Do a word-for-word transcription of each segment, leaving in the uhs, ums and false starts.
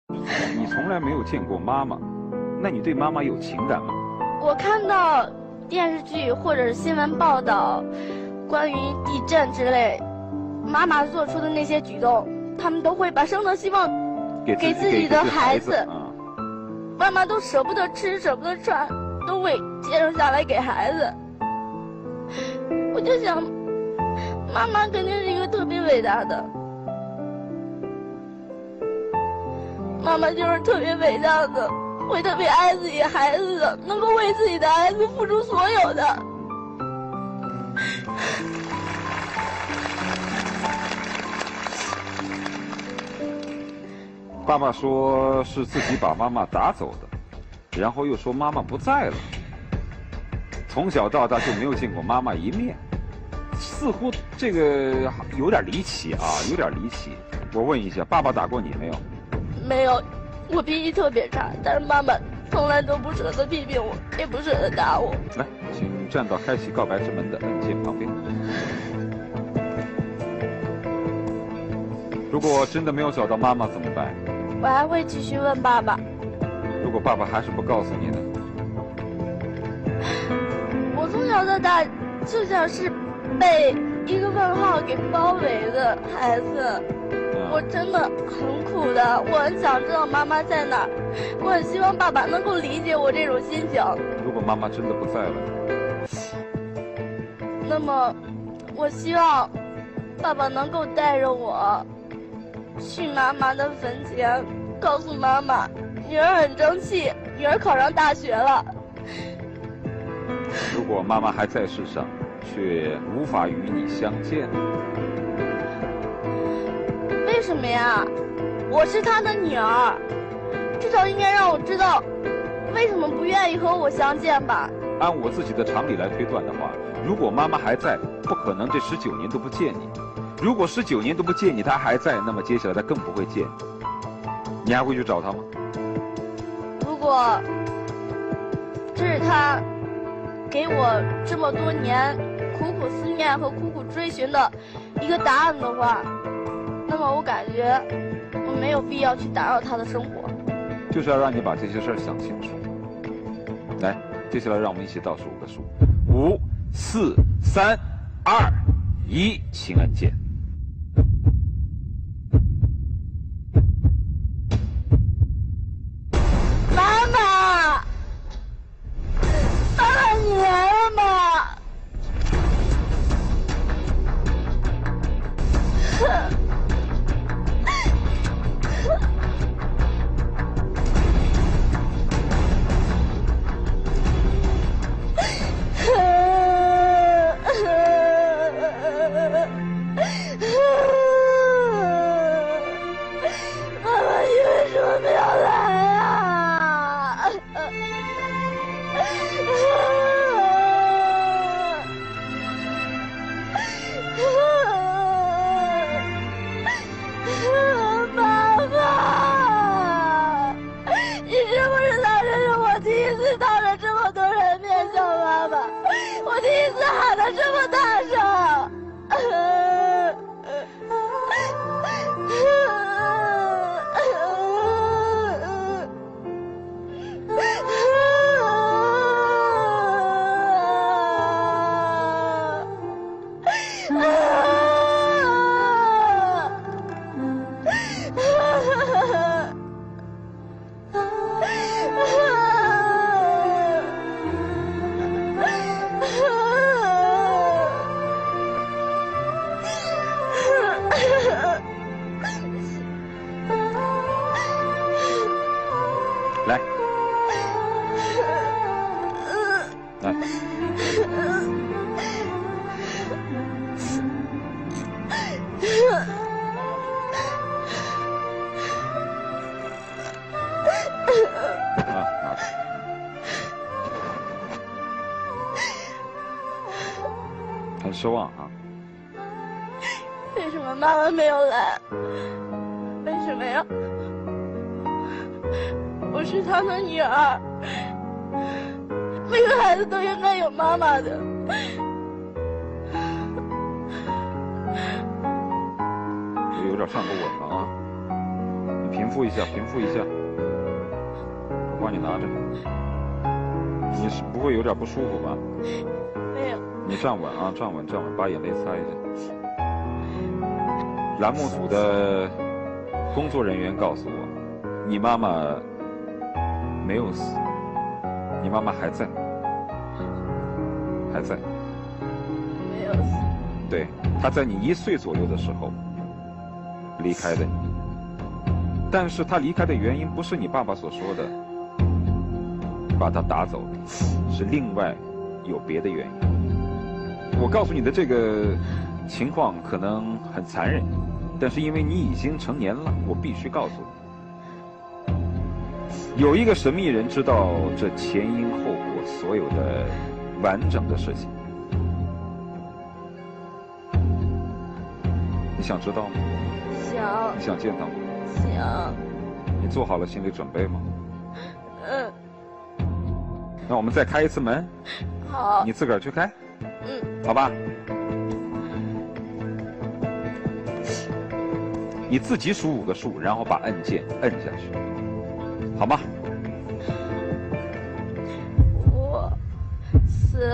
你从来没有见过妈妈，那你对妈妈有情感吗？ 我看到电视剧或者是新闻报道，关于地震之类，妈妈做出的那些举动，他们都会把生的希望给给自己的孩子。 啊， 妈妈都舍不得吃，舍不得穿，都会节省下来给孩子。我就想，妈妈肯定是一个特别伟大的。妈妈就是特别伟大的，会特别爱自己孩子的，能够为自己的孩子付出所有的。 爸爸说是自己把妈妈打走的，然后又说妈妈不在了。从小到大就没有见过妈妈一面，似乎这个有点离奇啊，有点离奇。我问一下，爸爸打过你没有？ 没有，我脾气特别差，但是妈妈从来都不舍得批评我，也不舍得打我。 来，请站到开启告白之门的按键旁边。如果真的没有找到妈妈怎么办？ 我还会继续问爸爸。 如果爸爸还是不告诉你呢？ 我从小到大就像是被一个问号给包围的孩子。我真的很苦的，我很想知道妈妈在哪儿，我很希望爸爸能够理解我这种心情。 如果妈妈真的不在了， 那么我希望爸爸能够带着我去妈妈的坟前，告诉妈妈，女儿很争气，女儿考上大学了。 如果妈妈还在世上，却无法与你相见， 为什么呀？我是他的女儿，至少应该让我知道为什么不愿意和我相见吧。 按我自己的常理来推断的话，如果妈妈还在，不可能这十九年都不见你。如果十九年都不见你，她还在，那么接下来她更不会见你。你还会去找她吗？ 如果这是他给我这么多年苦苦思念和苦苦追寻的一个答案的话，那么我感觉我没有必要去打扰他的生活。 就是要让你把这些事儿想清楚。来，接下来让我们一起倒数五个数：五、四、三、二、一，请按键。 妈妈，妈妈，你来了吗？这么大声！ 来，来，啊，拿着。很失望啊。 为什么妈妈没有来？为什么呀？我是她的女儿，每个孩子都应该有妈妈的。 有点站不稳了啊！你平平复一下，平复一下，我帮你拿着。你是不会有点不舒服吧？ 没有。 你站稳啊，站稳，站稳，把眼泪擦一下。栏目组的工作人员告诉我，你妈妈没有死，你妈妈还在，还在。 没有死。 对，她在你一岁左右的时候离开的你。但是她离开的原因不是你爸爸所说的把她打走，是另外有别的原因。我告诉你的这个情况可能很残忍，但是因为你已经成年了，我必须告诉你，有一个神秘人知道这前因后果所有的完整的事情。你想知道吗？ 想。 你想见他吗？ 想。 你做好了心理准备吗？ 嗯。 那我们再开一次门。 好。 你自个儿去开。 嗯。 好吧。你自己数五个数，然后把按键摁下去，好吗？ 五、四、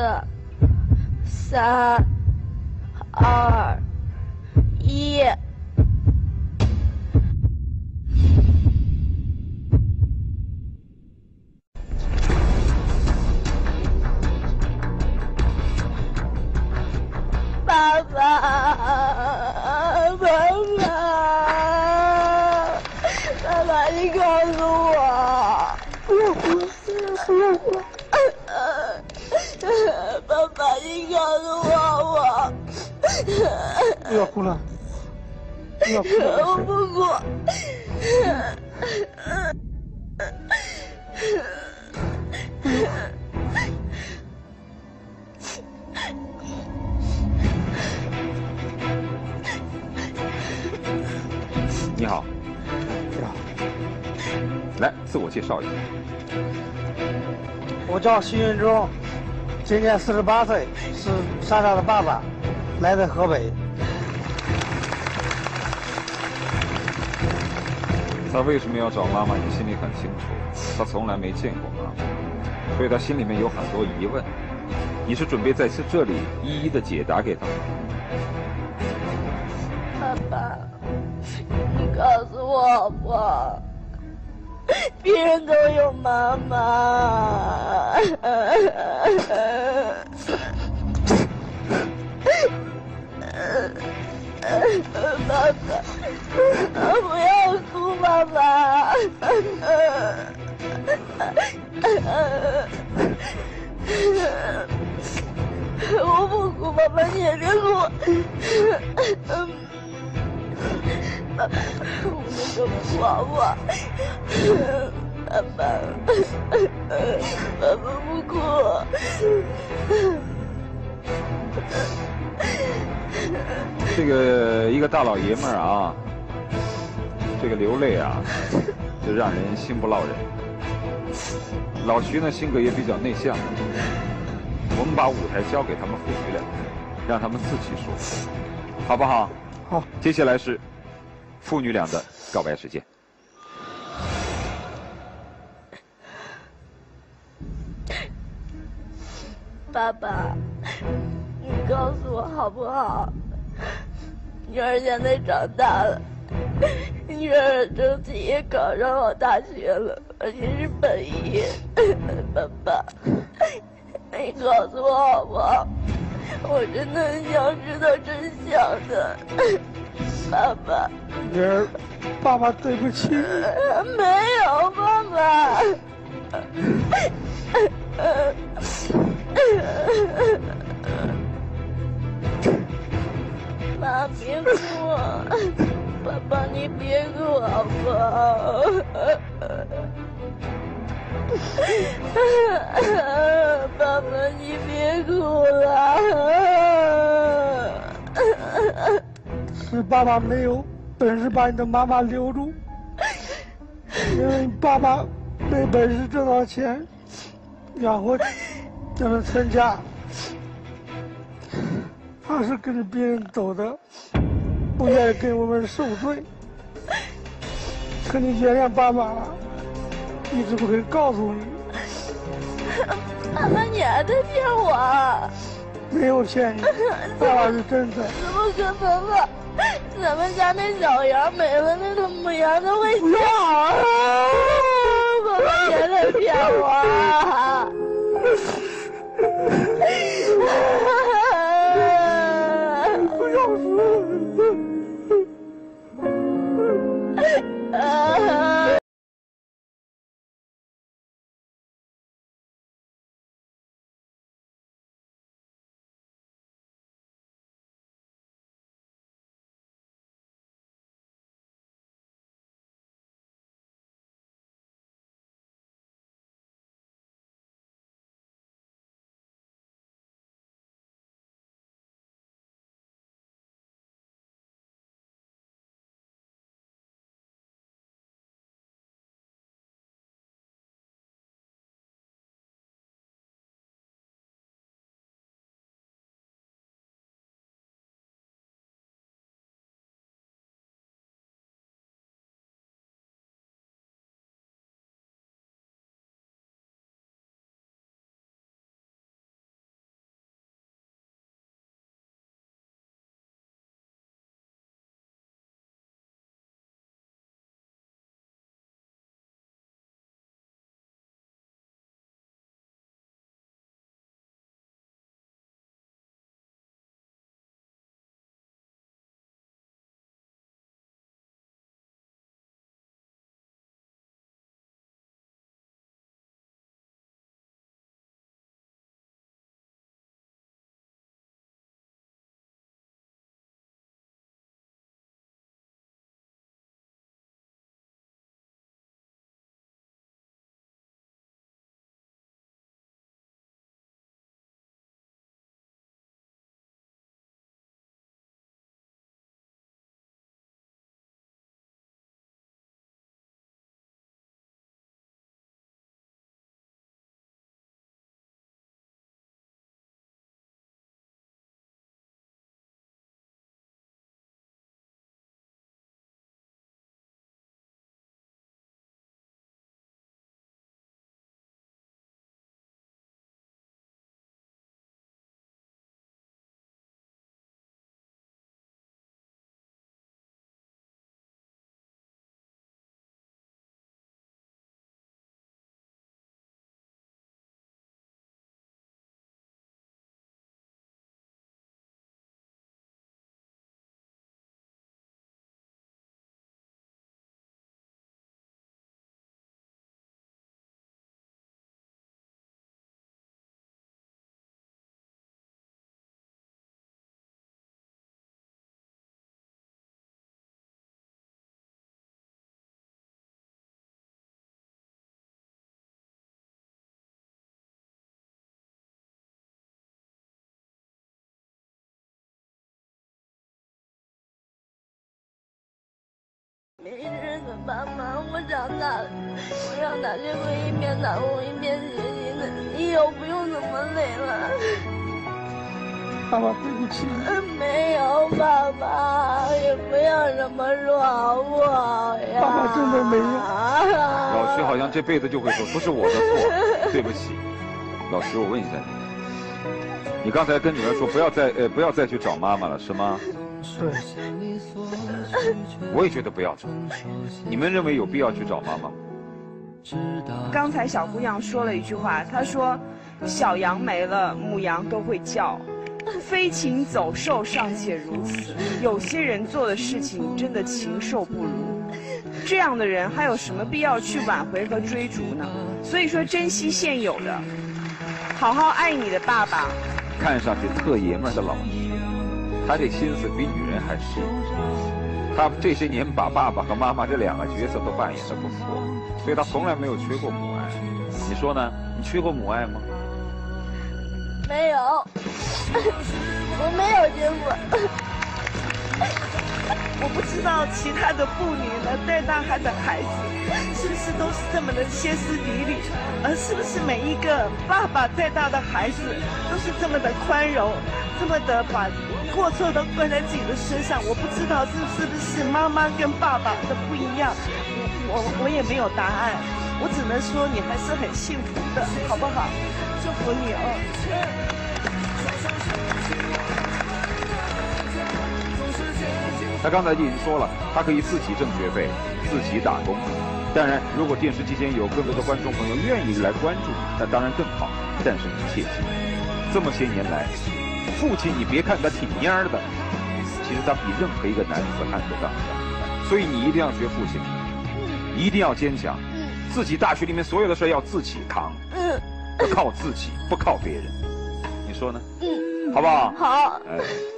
三、二、一。爸爸，爸爸，爸爸，你告诉我，不要哭，不要哭，爸爸，你告诉我，我不要哭了，不要哭了， 我不哭。 你好， 你好， 来自我介绍一下。 我叫徐云忠，今年四十八岁，是莎莎的爸爸，来自河北。 他为什么要找妈妈？你心里很清楚，他从来没见过妈妈，所以他心里面有很多疑问。你是准备在这里一一的解答给他吗？ 爸爸，你告诉我好不好？别人都有妈妈。爸爸，不要哭，爸爸。我不哭，爸爸，你也别哭。爸爸，我们这么哭好不好？爸爸，爸爸不哭。 这个一个大老爷们儿啊，这个流泪啊，就让人心不落忍。老徐呢，性格也比较内向，我们把舞台交给他们父女俩，让他们自己说，好不好？ 好。 接下来是父女俩的告白时间。 爸爸，你告诉我好不好？女儿现在长大了，女儿争气也考上好大学了，而且是本医。爸爸，你告诉我好不好？我真的很想知道真相的。爸爸， 女儿，爸爸对不起你。 没有，爸爸。妈，别哭啊！爸爸，你别哭好不好？爸爸，你别哭了。 是爸爸没有本事把你的妈妈留住，因为爸爸没本事挣到钱，养活咱们全家。他是跟着别人走的，不愿意跟我们受罪。 可你原谅爸爸了，一直不肯告诉你。 妈妈，你还在骗我？ 没有骗你，爸爸是真的。 怎么可能呢？咱们家那小羊没了，那个母羊都会叫。爸爸也在骗我。 不要说。 没日子，爸妈，我长大了，我让他学会一边打工一边学习的，以后不用那么累了。 爸爸对不起你。没有，爸爸，也不要这么说好不好呀？ 爸爸真的没有。 老徐好像这辈子就会说，不是我的错，对不起。老徐，我问一下你，你刚才跟女儿说不要再呃不要再去找妈妈了，是吗？ 对。 我也觉得不要找。你们认为有必要去找妈妈吗？ 刚才小姑娘说了一句话，她说：“小羊没了，母羊都会叫。飞禽走兽尚且如此，有些人做的事情真的禽兽不如。这样的人还有什么必要去挽回和追逐呢？所以说，珍惜现有的，好好爱你的爸爸。” 看上去特爷们儿的老师，他这心思比女人还深。他这些年把爸爸和妈妈这两个角色都扮演得不错，所以他从来没有缺过母爱。你说呢？你缺过母爱吗？ 没有，我没有缺过。 我不知道其他的妇女呢带大他的孩子是不是都是这么的歇斯底里，而是不是每一个爸爸带大的孩子都是这么的宽容，这么的把过错都怪在自己的身上？我不知道这是不是妈妈跟爸爸的不一样。 我我也没有答案，我只能说你还是很幸福的，好不好？祝福你哦。 他刚才已经说了，他可以自己挣学费，自己打工。当然，如果电视机前有更多的观众朋友愿意来关注你，那当然更好。但是你切记，这么些年来，父亲你别看他挺蔫儿的，其实他比任何一个男子汉都更强。所以你一定要学父亲，一定要坚强，自己大学里面所有的事要自己扛，要靠自己，不靠别人。你说呢？ 嗯， 好不好？ 好。 哎。